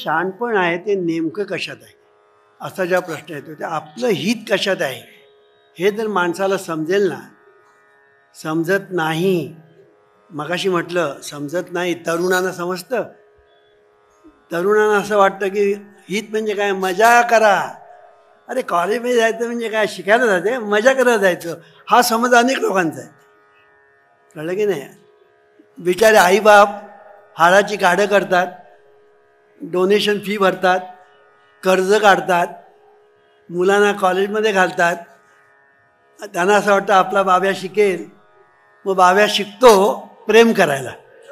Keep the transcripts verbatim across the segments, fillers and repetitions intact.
शहाणपण आहे ते नेमकं कशात आहे असा जेव्हा प्रश्न येतो ते आपलं हित कशात आहे हे जर माणसाला समजेल ना. समजत नाही, मगाशी म्हटलं समजत नाही. तरुणांना समजतं. तरुणांना असं वाटतं की हित म्हणजे काय, मजा करा. अरे कॉलेजमध्ये जायचं म्हणजे काय, शिकायला जायचं, मजा करायला जायचं, हा समज अनेक लोकांचा आहे. कळलं की नाही. बिचारे आईबाप हाडाची काढं करतात, डोनेशन फी भरतात, कर्ज काढतात, मुलांना कॉलेजमध्ये घालतात. त्यांना असं वाटतं आपला बाब्या शिकेल. मग बाब्या शिकतो प्रेम करायला.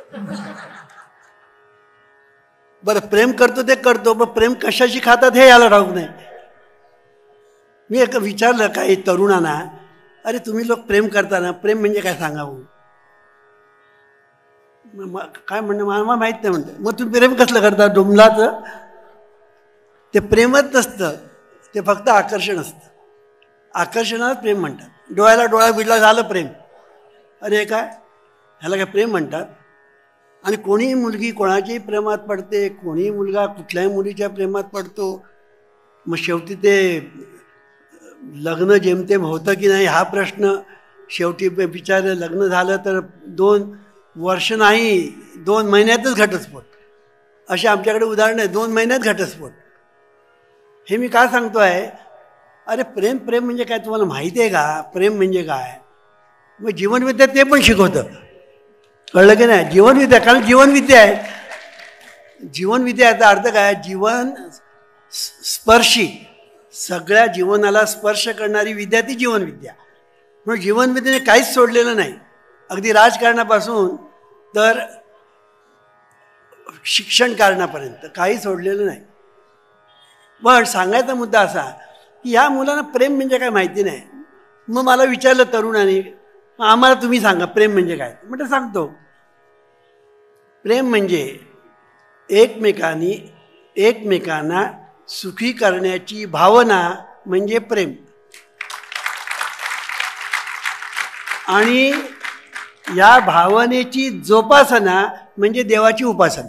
बरं प्रेम करतो ते करतो, पण प्रेम कशाशी खातात हे याला ठाऊक नाही. मी एक विचारलं काही तरुणांना, अरे तुम्ही लोक प्रेम करता ना, प्रेम म्हणजे काय सांगावं. काय म्हणणं मला माहीत नाही म्हणते. मग तुम्ही प्रेम कसलं करता डोंबलाचं. ते प्रेमच नसतं, ते फक्त आकर्षण असतं. आकर्षणालाच प्रेम म्हणतात. डोळ्याला डोळा भिडला झालं प्रेम. अरे काय ह्याला काय प्रेम म्हणतात. आणि कोणीही मुलगी कोणाच्याही प्रेमात पडते, कोणीही मुलगा कुठल्याही मुलीच्या प्रेमात पडतो. मग शेवटी ते लग्न जेमतेम होतं की नाही हा प्रश्न. शेवटी विचार लग्न झालं तर दोन वर्ष नाही दोन महिन्यातच घटस्फोट. असे आमच्याकडे उदाहरणं आहे. दोन महिन्यात घटस्फोट. हे मी काय सांगतो आहे, अरे प्रेम प्रेम म्हणजे काय तुम्हाला माहिती आहे का. प्रेम म्हणजे काय. मग जीवनविद्या ते पण शिकवतं. कळलं की नाही. जीवनविद्या, कारण जीवनविद्या आहे. जीवनविद्या याचा अर्थ काय, जीवन स्पर्शी, सगळ्या जीवनाला स्पर्श करणारी विद्या ती जीवनविद्या. म्हणून जीवनविद्येने काहीच सोडलेलं नाही. अगदी राजकारणापासून तर शिक्षण कारणापर्यंत काही सोडलेलं नाही. पण सांगायचा मुद्दा असा की ह्या मुलांना प्रेम म्हणजे काय माहिती नाही. मग मला विचारलं तरुणाने, मग आम्हाला तुम्ही सांगा प्रेम म्हणजे काय. म्हटलं सांगतो. प्रेम म्हणजे एकमेकांनी एकमेकांना सुखी करण्याची भावना म्हणजे प्रेम. आणि या भावनेची जोपासना म्हणजे देवाची उपासना.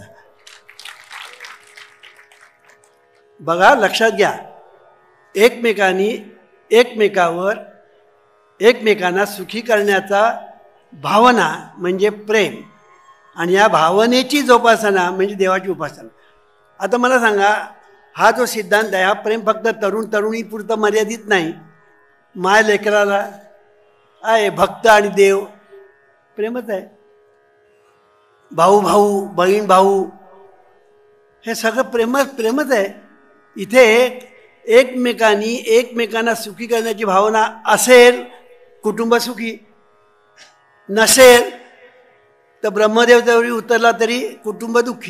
बघा लक्षात घ्या, एकमेकांनी एकमेकावर एकमेकांना सुखी करण्याचा भावना म्हणजे प्रेम आणि या भावनेची जोपासना म्हणजे देवाची उपासना. आता मला सांगा, हा जो सिद्धांत आहे हा प्रेम फक्त तरुण तरुणीपुरतं मर्यादित नाही. माय लेकराला आहे, भक्त आणि देव प्रेमच आहे. भाऊ भाऊ, बहीण भाऊ, हे सगळं प्रेमच प्रेमच आहे. इथे एकमेकांनी एकमेकांना सुखी करण्याची भावना असेल कुटुंब सुखी, नसेल तर ब्रह्मदेव जरी उतरला तरी कुटुंब दुःखी.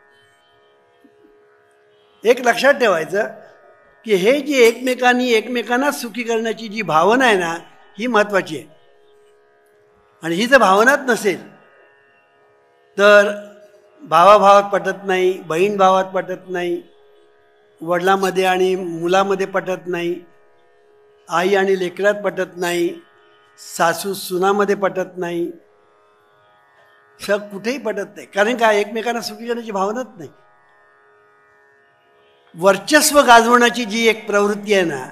एक लक्षात ठेवायचं की हे जी एकमेकांनी एकमेकांना सुखी करण्याची जी भावना आहे ना ही महत्त्वाची आहे. आणि ही जर भावनाच नसेल तर भावाभावात पटत नाही, बहीण भावात पटत नाही, वडिलांमध्ये आणि मुलामध्ये पटत नाही, आई आणि लेकरात पटत नाही, सासू सुनामध्ये पटत नाही, सग कुठेही पटत नाही. कारण काय, एकमेकांना सुखी करण्याची भावनाच नाही. वर्चस्व गाजवण्याची जी एक प्रवृत्ती आहे ना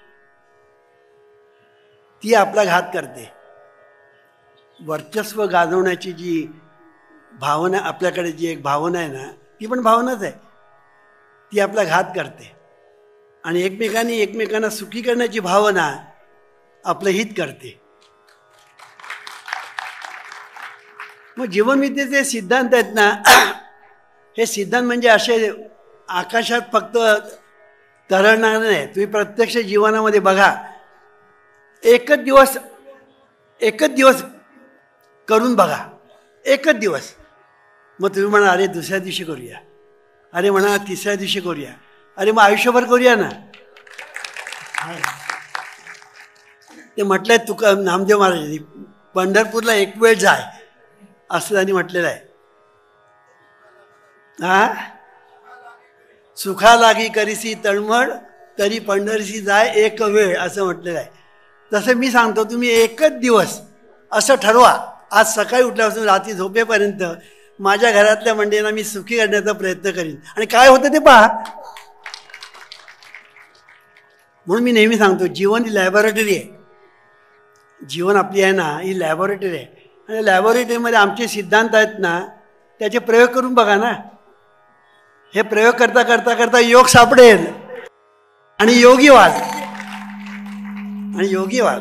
ती आपला घात करते. वर्चस्व गाजवण्याची जी भावना आपल्याकडे जी एक भावना आहे ना ती पण भावनाच आहे, ती आपला घात करते. आणि एकमेकांनी एकमेकांना सुखी करण्याची भावना आपलं हित करते. मग जीवनविद्येचे सिद्धांत आहेत ना हे सिद्धांत म्हणजे असे आकाशात फक्त तरळणार नाही. तुम्ही प्रत्यक्ष जीवनामध्ये बघा, एकच दिवस एकच दिवस करून बघा, एकच दिवस. मग तुम्ही म्हणा अरे दुसऱ्या दिवशी करूया, अरे म्हणा तिसऱ्या दिवशी करूया, अरे मग आयुष्यभर करूया ना. ते म्हटलंय तुका नामदेव महाराजांनी, पंढरपूरला एक वेळ जाय असं त्यांनी म्हटलेलं आहे. हा, सुखा लागी करीसी तळमळ तरी पंढरीसी जाय एक वेळ असं म्हटलेलं आहे. तसं मी सांगतो, तुम्ही एकच दिवस असं ठरवा, आज सकाळी उठल्यापासून रात्री झोपेपर्यंत माझ्या घरातल्या मंडळींना मी सुखी करण्याचा प्रयत्न करीन. आणि काय होतं ते पहा. म्हणून मी नेहमी सांगतो, जीवन ही लॅबोरेटरी आहे. जीवन आपली आहे ना, ही लॅबोरेटरी आहे. आणि लॅबोरेटरीमध्ये आमचे सिद्धांत आहेत ना, त्याचे प्रयोग करून बघा ना. हे प्रयोग करता करता करता योग सापडेल आणि योगी व्हाल आणि योगी व्हाल.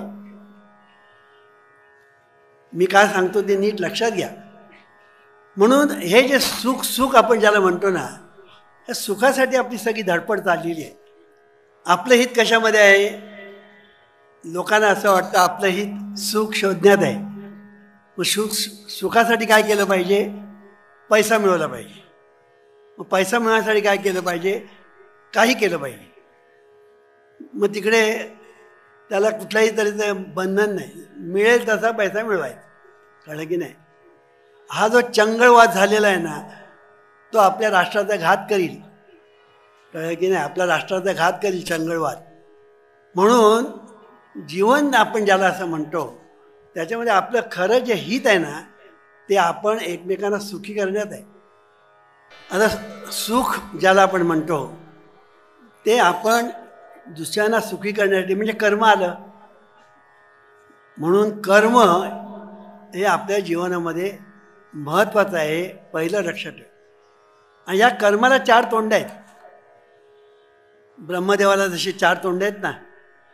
मी काय सांगतो ते नीट लक्षात घ्या. म्हणून हे जे सुख सुख आपण ज्याला म्हणतो ना, त्या सुखासाठी आपली सगळी धडपड चाललेली आहे. आपलं हित कशामध्ये आहे? लोकांना असं वाटतं आपलं हित सुख शोधण्यात आहे. मग सुख सुखासाठी काय केलं पाहिजे? पैसा मिळवला पाहिजे. मग पैसा मिळवण्यासाठी काय केलं पाहिजे? काही केलं पाहिजे. मग तिकडे त्याला कुठल्याही तऱ्हेचं बंधन नाही, मिळेल तसा पैसा मिळवायचा. कळलं की नाही? हा जो चंगळवाद झालेला आहे ना, तो आपल्या राष्ट्राचा घात करील. कळलं की नाही? आपल्या राष्ट्राचा घात करील चंगळवाद. म्हणून जीवन आपण ज्याला असं म्हणतो, त्याच्यामध्ये आपलं खरं जे हित आहे ना, ते आपण एकमेकांना सुखी करण्यात आहे. आता सुख ज्याला आपण म्हणतो ते आपण दुसऱ्यांना सुखी करण्यासाठी, म्हणजे कर्म आलं. म्हणून कर्म हे आपल्या जीवनामध्ये महत्त्वाचं आहे, पहिलं लक्षात ठेव. आणि या कर्माला चार तोंड आहेत. ब्रह्मदेवाला जशी चार तोंड आहेत ना,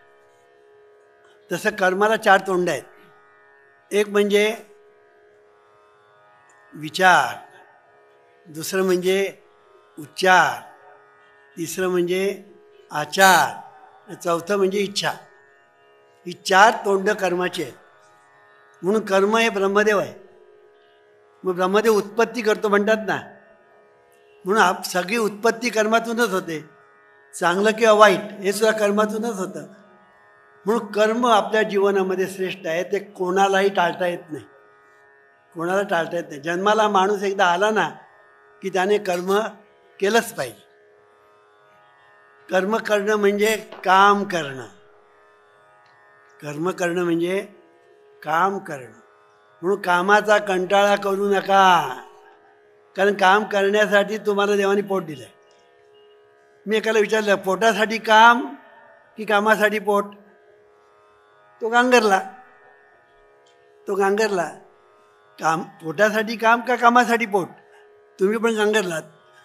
तसं कर्माला चार तोंड आहेत. एक म्हणजे विचार, दुसरं म्हणजे उच्चार, तिसरं म्हणजे आचार, चौथं म्हणजे इच्छा. ही चार तोंड कर्माची आहेत. म्हणून कर्म हे ब्रह्मदेव आहे. मग ब्रह्मदेव उत्पत्ती करतो म्हणतात ना, म्हणून आप सगळी उत्पत्ती कर्मातूनच होते. चांगलं किंवा वाईट हे सुद्धा कर्मातूनच होतं. म्हणून कर्म आपल्या जीवनामध्ये श्रेष्ठ आहे. ते कोणालाही टाळता येत नाही. कोणाला टाळता येत नाही. जन्माला माणूस एकदा आला ना की त्याने कर्म केलंच पाहिजे. कर्म करणं म्हणजे काम करणं. कर्म करणं म्हणजे काम करणं. म्हणून कामाचा कंटाळा करू नका, कारण काम करण्यासाठी तुम्हाला देवाने पोट दिलं आहे. मी एकाला विचारलं, पोटासाठी काम की कामासाठी पोट? तो गांगरला. तो गांगरला काम पोटासाठी काम का कामासाठी पोट? तुम्ही पण गांगरलात.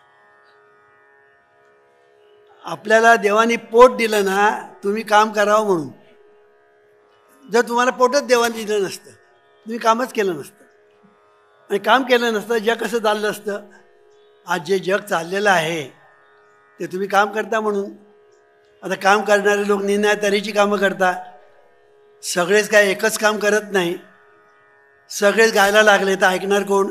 आपल्याला देवाने पोट दिलं ना, तुम्ही काम करावं म्हणून. जर तुम्हाला पोटच देवाने दिलं नसतं, तुम्ही कामच केलं नसतं. आणि काम केलं नसतं, जग कसं चाललं असतं? आज जे जग चाललेलं आहे ते तुम्ही काम करता म्हणून. आता काम करणारे लोक निन्या तऱ्हेची कामं करता. सगळेच काय एकच काम करत नाही. सगळेच गायला लागले तर ऐकणार कोण?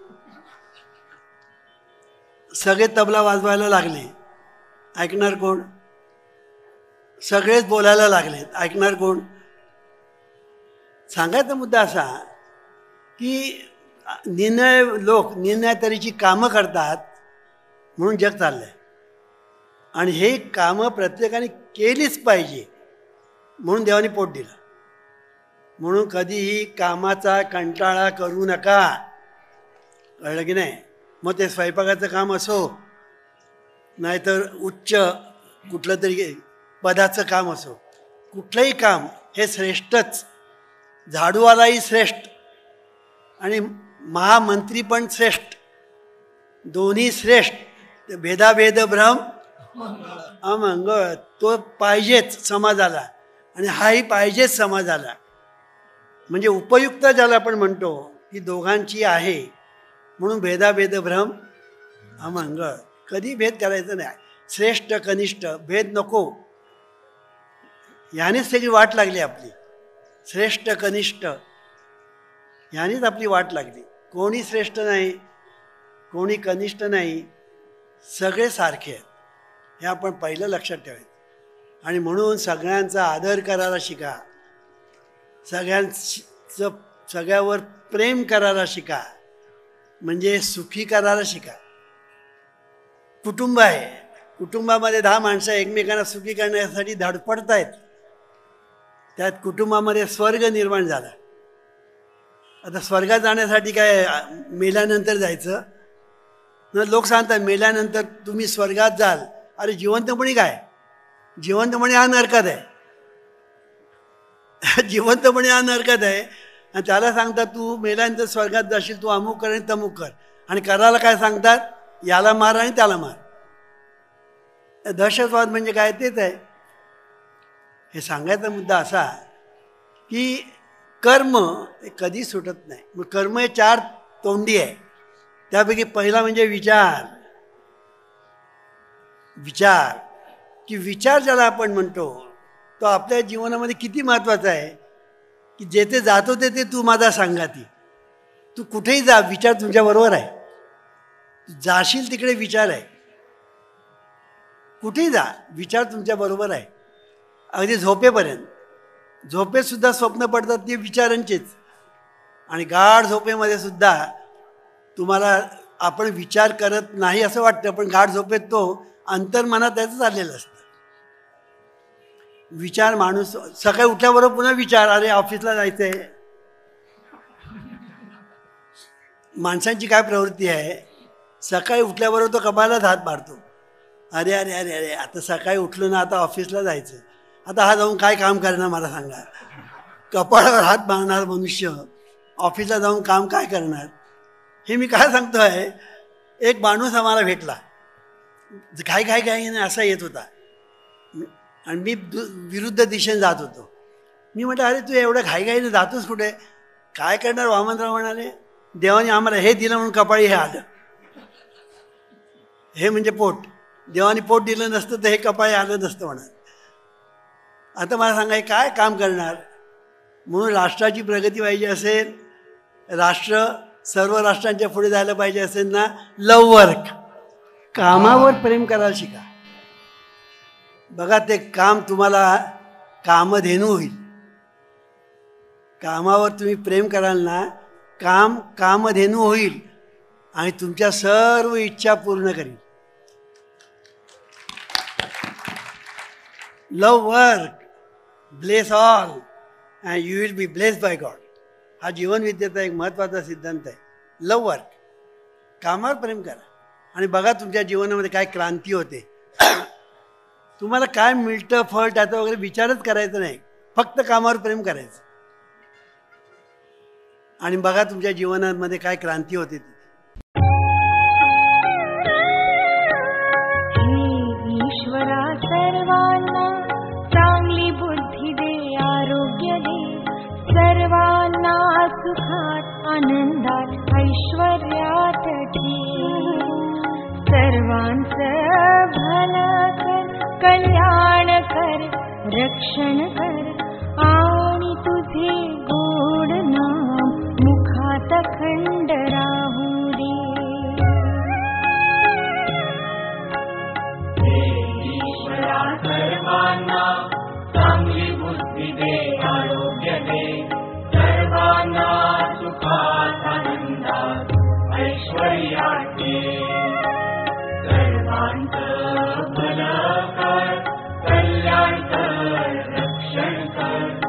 सगळे तबला वाजवायला लागले, ऐकणार कोण? सगळेच बोलायला लागलेत, ऐकणार कोण? सांगायचा मुद्दा असा की निर्णय लोक निर्णय तऱ्हेची कामं करतात म्हणून जग चाललं आहे. आणि हे कामं प्रत्येकाने केलीच पाहिजे म्हणून देवाने पोट दिलं. म्हणून कधीही कामाचा कंटाळा करू नका. कळलं की नाही? मग ते स्वयंपाकाचं काम असो, नाहीतर उच्च कुठलं तरी पदाचं काम असो, कुठलंही काम हे श्रेष्ठच. झाडूवालाही श्रेष्ठ आणि महामंत्री पण श्रेष्ठ. दोन्ही श्रेष्ठ. ते भेदाभेद भ्रम अमंगळ तो पाहिजेच समाजाला, आणि हाही पाहिजेच समाजाला. म्हणजे उपयुक्त ज्याला आपण म्हणतो की दोघांची आहे. म्हणून भेदाभेद भ्रम अमंगळ. कधी भेद करायचं नाही. श्रेष्ठ कनिष्ठ भेद नको. यानेच सगळी वाट लागली आपली. श्रेष्ठ कनिष्ठ यानेच आपली वाट लागली. कोणी श्रेष्ठ नाही, कोणी कनिष्ठ नाही, सगळे सारखे आहेत. हे आपण पहिलं लक्षात ठेवायचं. आणि म्हणून सगळ्यांचा आदर करायला शिका. सगळ्यांचं सगळ्यावर प्रेम करायला शिका. म्हणजे सुखी करायला शिका. कुटुंब आहे, कुटुंबामध्ये दहा माणसं एकमेकांना सुखी करण्यासाठी धडपडत आहेत. त्यात कुटुंबामध्ये स्वर्ग निर्माण झाला. आता स्वर्गात जाण्यासाठी काय मेल्यानंतर जायचं ना? लोक सांगतात मेल्यानंतर तुम्ही स्वर्गात जाल. अरे जिवंतपणी काय? जिवंतपणी हा नरकात आहे. जिवंतपणी हा नरकात आहे आणि त्याला सांगतात तू मेल्यानंतर स्वर्गात जाशील, तू अमुक कर आणि तमुक कर. आणि करायला काय सांगतात? याला मार आणि त्याला मार. दहशतवाद म्हणजे काय? तेच आहे. हे सांगायचा मुद्दा असा की कर्म हे कधी सुटत नाही. मग कर्म हे चार तोंडी आहे. त्यापैकी पहिला म्हणजे विचार. विचार की विचार ज्याला आपण म्हणतो तो आपल्या जीवनामध्ये किती महत्त्वाचा आहे की जेथे जातो तेथे तू माझा सांगाती. तू कुठेही जा, विचार तुझ्याबरोबर आहे. जाशील तिकडे विचार आहे. कुठेही जा, विचार तुमच्याबरोबर आहे. अगदी झोपेपर्यंत. झोपेत सुद्धा स्वप्न पडतात ते विचारांचेच. आणि गाढ झोपेमध्ये सुद्धा तुम्हाला आपण विचार करत नाही असं वाटतं, पण गाढ झोपेत तो अंतर्मनात त्याचं चाललेलं असतं. विचार माणूस सकाळी उठल्याबरोबर पुन्हा विचार, अरे ऑफिसला जायचं आहे. माणसांची काय प्रवृत्ती आहे? सकाळी उठल्याबरोबर तो कपाळाला हात मारतो. अरे अरे अरे अरे आता सकाळी उठलो ना, आता ऑफिसला जायचं. आता हा जाऊन काय काम करणार मला सांगा? कपाळावर हात मारणार मनुष्य ऑफिसला जाऊन काम काय करणार? हे मी काय सांगतो आहे, एक माणूस आम्हाला भेटला, घाई घाई घाई असा येत होता आणि मी विरुद्ध दिशेने जात होतो. मी म्हटलं अरे तू एवढं घाईघाईने जातोस कुठे? काय करणार? वामनराव म्हणाले देवाने आम्हाला हे दिलं म्हणून कपाळी हे आलं. हे म्हणजे पोट. देवाने पोट दिलं नसतं तर हे कपाळी आलं नसतं म्हणा. आता मला सांगा हे काय काम करणार? म्हणून राष्ट्राची प्रगती पाहिजे असेल, राष्ट्र सर्व राष्ट्रांच्या पुढे जायला पाहिजे असेल ना, लव वर्क, कामावर प्रेम करायला शिका. बघा ते काम तुम्हाला कामधेनू होईल. कामावर तुम्ही प्रेम कराल ना, काम कामधेनू होईल आणि तुमच्या सर्व इच्छा पूर्ण करील. Love work, bless all and you will be blessed by God. हा जीवनविद्येचा एक महत्त्वाचा सिद्धांत आहे. लव वर्क, कामावर प्रेम करा आणि बघा तुमच्या जीवनामध्ये काय क्रांती होते. तुम्हाला काय मिळतं फळ त्याचा वगैरे विचारच करायचा नाही, फक्त कामावर प्रेम करायचं आणि बघा तुमच्या जीवनामध्ये काय क्रांती होते. ईश्वरा सर्वांना चांगली बुद्धी दे, आरोग्य दे, सर्वांना सुखात आनंदात ऐश्वर्यात ठेव. सर्वांचं भलं कर, कल्याण कर, रक्षण कर आणि तुझे गोड नाम मुखात खंड राहू दे. ईश्वरा सर्वांना चांगली बुद्धी दे, आरोग्य दे, सर्वांना सुखात आनंदात ऐश्वर्यात दे. सर्वांचं भलं कर, कल्याण कर, रक्षण कर